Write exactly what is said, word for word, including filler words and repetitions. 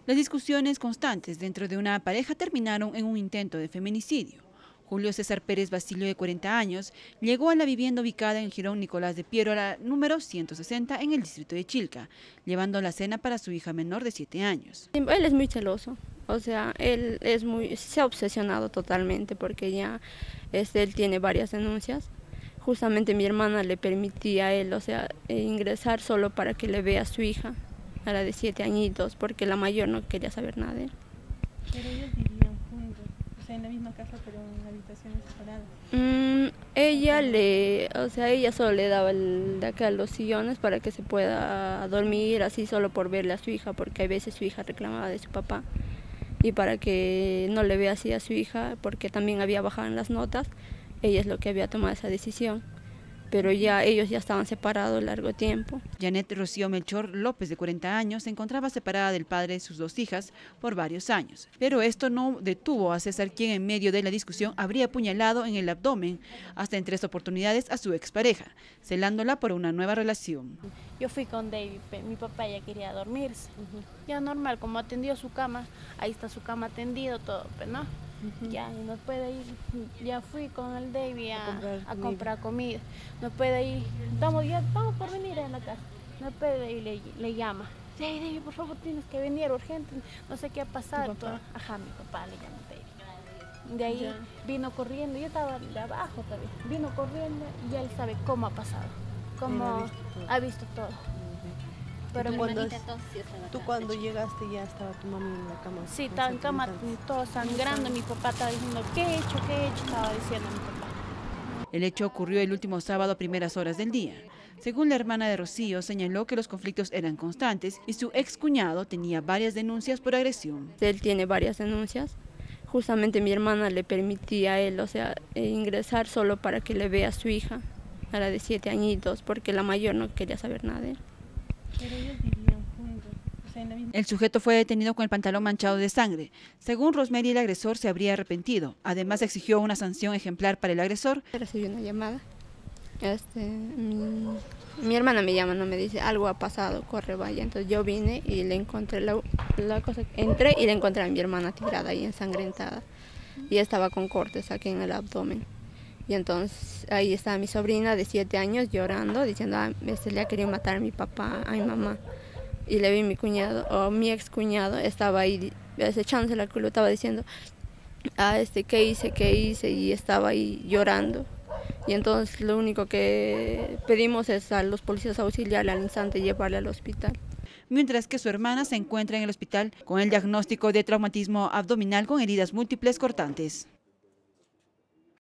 Las discusiones constantes dentro de una pareja terminaron en un intento de feminicidio. Julio César Pérez Basilio, de cuarenta años, llegó a la vivienda ubicada en Jirón Nicolás de Piero, la número ciento sesenta, en el distrito de Chilca, llevando la cena para su hija menor de siete años. Él es muy celoso, o sea, él es muy, se ha obsesionado totalmente porque ya este, él tiene varias denuncias. Justamente mi hermana le permitía a él, o sea, ingresar solo para que le vea a su hija, a la de siete añitos, porque la mayor no quería saber nada de él. Pero ellos vivían juntos, o sea, en la misma casa, pero en habitaciones separadas. Mm, ella le, o sea, ella solo le daba el, de acá los sillones para que se pueda dormir, así solo por verle a su hija, porque a veces su hija reclamaba de su papá. Y para que no le vea así a su hija, porque también había bajado en las notas, ella es lo que había tomado esa decisión. Pero ya ellos ya estaban separados largo tiempo. Janet Rocío Melchor López, de cuarenta años, se encontraba separada del padre de sus dos hijas por varios años. Pero esto no detuvo a César, quien en medio de la discusión habría apuñalado en el abdomen hasta en tres oportunidades a su expareja, celándola por una nueva relación. Yo fui con David, mi papá ya quería dormirse. Uh-huh. Ya normal, como atendió su cama, ahí está su cama tendido, todo, pero no. Uh-huh. Ya, y no puede ir, ya fui con el David a, a, comprar, a comida. comprar comida. No puede ir, estamos, ya estamos por venir a la casa. No puede ir, le, le llama. Hey, David, por favor, tienes que venir urgente, no sé qué ha pasado. Ajá, mi papá le llama David. De ahí ya. Vino corriendo, yo estaba de abajo todavía, vino corriendo y ya él sabe cómo ha pasado, cómo ha visto todo. Ha visto todo. Pero cuando, tú cuando llegaste ya estaba tu mami en la cama. Sí, estaba en cama, todo sangrando. Mi papá estaba diciendo, ¿qué he hecho? ¿Qué he hecho? Estaba diciendo mi papá. El hecho ocurrió el último sábado a primeras horas del día. Según la hermana de Rocío, señaló que los conflictos eran constantes y su excuñado tenía varias denuncias por agresión. Él tiene varias denuncias. Justamente mi hermana le permitía a él, o sea, ingresar solo para que le vea a su hija, a la de siete añitos, porque la mayor no quería saber nada de él. Pero ellos vivían juntos, o sea, en la misma... El sujeto fue detenido con el pantalón manchado de sangre. Según Rosemary, el agresor se habría arrepentido. Además, exigió una sanción ejemplar para el agresor. Recibí una llamada. Este, mi, mi hermana me llama, no me dice, algo ha pasado, corre, vaya. Entonces yo vine y le encontré la, la cosa, entré y le encontré a mi hermana tirada y ensangrentada. Y estaba con cortes aquí en el abdomen. Y entonces ahí estaba mi sobrina de siete años llorando, diciendo, ah, este le ha querido matar a mi papá, a mi mamá. Y le vi mi cuñado, o mi ex cuñado, estaba ahí echándose la culpa, estaba diciendo, ah, este, ¿qué hice, qué hice? Y estaba ahí llorando. Y entonces lo único que pedimos es a los policías auxiliarle al instante y llevarle al hospital. Mientras que su hermana se encuentra en el hospital con el diagnóstico de traumatismo abdominal con heridas múltiples cortantes.